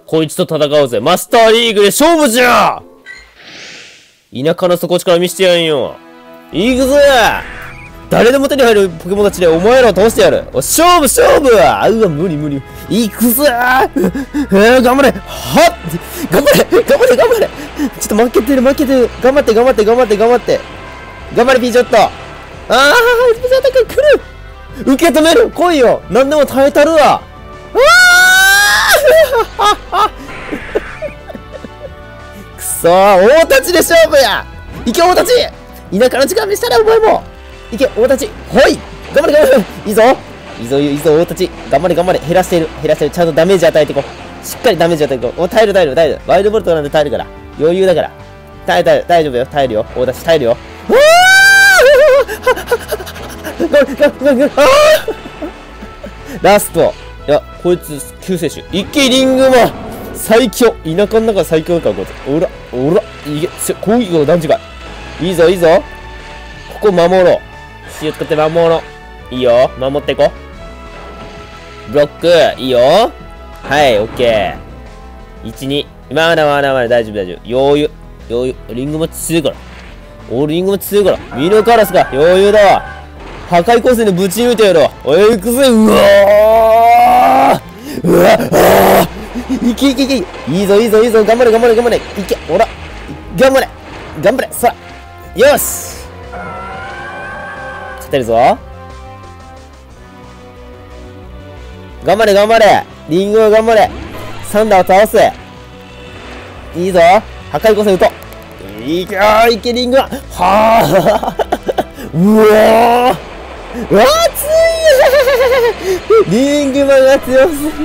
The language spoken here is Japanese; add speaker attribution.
Speaker 1: こいつと戦おうぜ。マスターリーグで勝負じゃ。田舎の底力見してやんよ。行くぜ。誰でも手に入るポケモンたちでお前らを倒してやる。勝負あ、うわ、無理。行くぜー。頑張れ。はっ頑張れ。ちょっと負けてる。頑張って。頑張れ、ピーチョット。あー、ピーチョット君来る。受け止める。来いよ。何でも耐えたるわ。くそー、大立ちで勝負や。いけ、大立ち。田舎の時間見したらお前も。いけ、大立ち。ほい。頑張れ。いいぞ、大立ち。頑張れ。減らしてる。ちゃんとダメージ与えていこう。しっかりダメージ与えていこう。耐える。ワイルドボルトなんで耐えるから。余裕だから。大丈夫よ。耐えるよ。大立ち耐えるよ。ラスト。いや、こいつ、救世主。いけ、リングマン最強。田舎の中最強だから、こいつ。おら。いけ、攻撃が段違い。いいぞ。ここ守ろう。塩使って守ろう。いいよ。守っていこう。ブロック。いいよ。はい、オッケー。1、2。まだ。大丈夫。余裕。リングマン強いから。リングマン強いから。ミノカラスが余裕だわ。破壊光線でぶち抜いてやろう。行くぜ。うわいけ。いいぞ。頑張れ。いけ。ほら。頑張れ。さあ。よし。勝てるぞ。頑張れ。リンゴ頑張れ。サンダーを倒す。いいぞ。破壊光線打とう。いけ、リンゴはあ。うわ熱いリングマンが強すぎる。